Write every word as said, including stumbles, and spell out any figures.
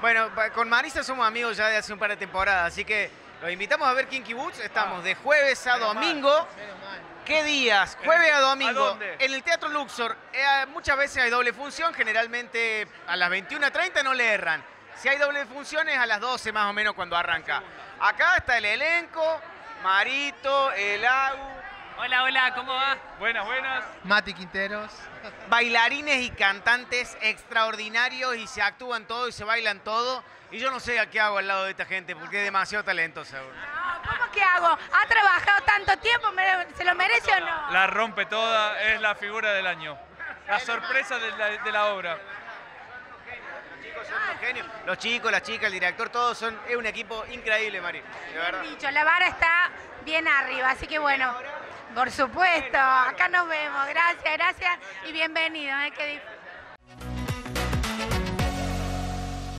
Bueno, con Marisa somos amigos ya de hace un par de temporadas, así que los invitamos a ver Kinky Boots. Estamos de jueves a domingo. ¿Qué días? Jueves a domingo. ¿A dónde? En el Teatro Luxor. Eh, muchas veces hay doble función, generalmente a las veintiuna treinta no le erran. Si hay doble función es a las doce más o menos cuando arranca. Acá está el elenco, Marito, el Agu. Hola, hola, ¿cómo va? Buenas, buenas. Mati Quinteros. Bailarines y cantantes extraordinarios y se actúan todo y se bailan todo. Y yo no sé a qué hago al lado de esta gente porque es demasiado talento, seguro. No, ¿cómo que hago? ¿Ha trabajado tanto tiempo? ¿Se lo merece o no? La rompe toda, es la figura del año. La sorpresa de la, de la obra. Los chicos son unos genios. Los chicos, las chicas, el director, todos son... Es un equipo increíble, Mari. De verdad. Bien dicho, la vara está bien arriba, así que bueno, por supuesto, acá nos vemos. Gracias, gracias y bienvenidos. ¿eh? Que disfruten.